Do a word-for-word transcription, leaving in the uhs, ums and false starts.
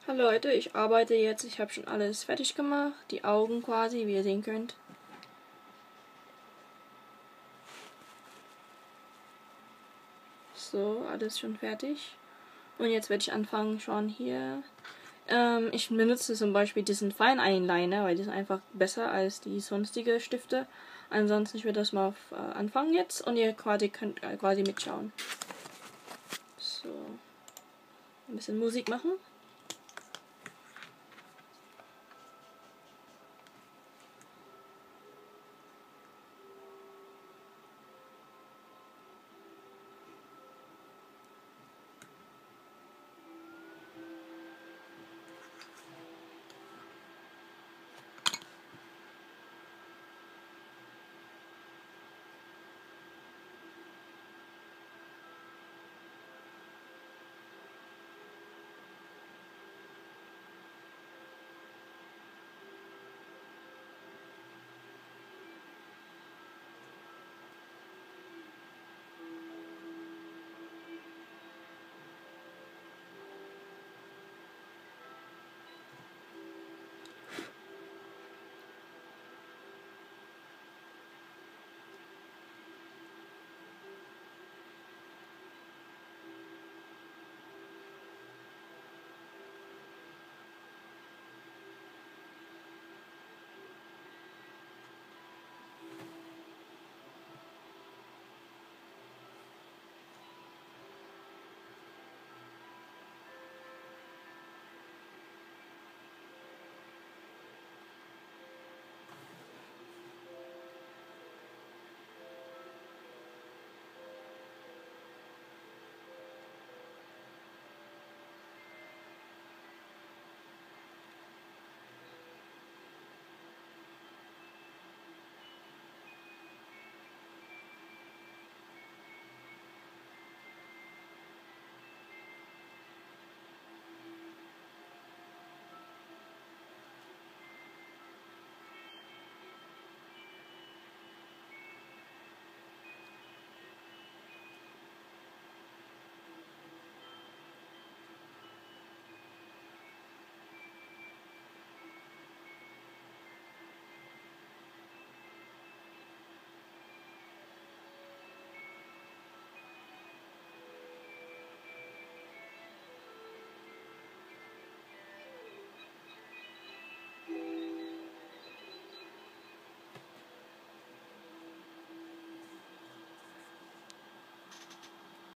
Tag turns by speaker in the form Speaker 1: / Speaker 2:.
Speaker 1: Hallo Leute, ich arbeite jetzt, ich habe schon alles fertig gemacht, die Augen quasi, wie ihr sehen könnt. So, alles schon fertig. Und jetzt werde ich anfangen schon hier. Ähm, ich benutze zum Beispiel diesen Fine Eyeliner, weil die ist einfach besser als die sonstige Stifte. Ansonsten, ich werde das mal auf, äh, anfangen jetzt und ihr quasi könnt äh, quasi mitschauen. So. Ein bisschen Musik machen.